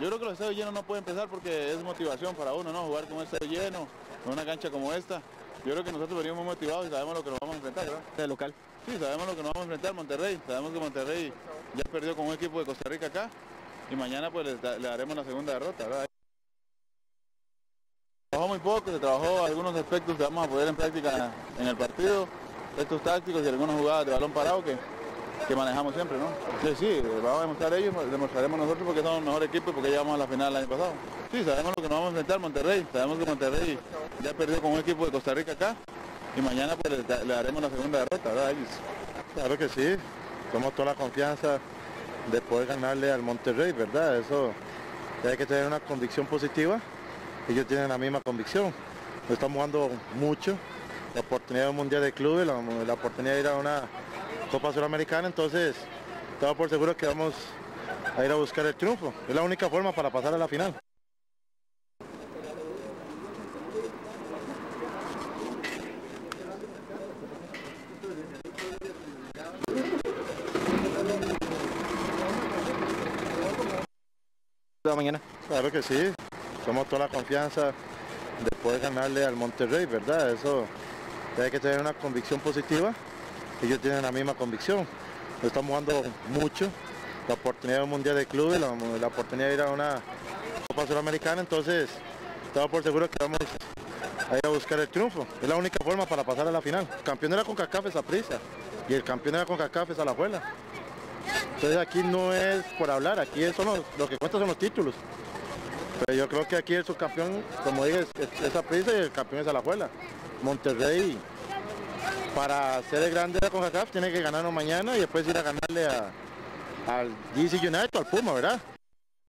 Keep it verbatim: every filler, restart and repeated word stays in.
Yo creo que los estadios llenos no pueden empezar porque es motivación para uno, ¿no? Jugar con un estadio lleno, con una cancha como esta. Yo creo que nosotros venimos motivados y sabemos lo que nos vamos a enfrentar, ¿verdad? ¿De local? Sí, sabemos lo que nos vamos a enfrentar, Monterrey. Sabemos que Monterrey ya perdió con un equipo de Costa Rica acá y mañana pues le, le daremos la segunda derrota, ¿verdad? Se trabajó muy poco, se trabajó algunos aspectos que vamos a poner en práctica en el partido, estos tácticos y algunas jugadas de balón parado que, que manejamos siempre, ¿no? Sí, sí, vamos a demostrar ellos, demostraremos nosotros porque somos el mejor equipo y porque llegamos a la final el año pasado. Sí, sabemos lo que nos vamos a enfrentar, Monterrey. Sabemos que Monterrey ya perdió con un equipo de Costa Rica acá y mañana pues le, le daremos la segunda derrota, ¿verdad, ellos? Claro que sí, tenemos toda la confianza de poder ganarle al Monterrey, ¿verdad? Eso hay que tener una convicción positiva. Ellos tienen la misma convicción. Estamos jugando mucho, la oportunidad de un Mundial de Clubes, la, la oportunidad de ir a una Copa Suramericana, entonces estamos por seguro que vamos a ir a buscar el triunfo. Es la única forma para pasar a la final. ¿De mañana? Claro que sí, tenemos toda la confianza de poder ganarle al Monterrey, ¿verdad? Eso hay que tener una convicción positiva. Ellos tienen la misma convicción. Estamos jugando mucho, la oportunidad de un Mundial de Clubes, la, la oportunidad de ir a una Copa Suramericana, entonces estamos por seguro que vamos a ir a buscar el triunfo. Es la única forma para pasar a la final. El campeón de la CONCACAF es Saprissa y el campeón de la CONCACAF es Alajuela. Entonces aquí no es por hablar, aquí son los, lo que cuenta son los títulos. Pero yo creo que aquí el subcampeón, como dije, es, es Saprissa y el campeón es Alajuela. Monterrey, para ser el grande de la CONCACAF, tiene que ganarnos mañana y después ir a ganarle a, al D C United o al Puma, ¿verdad?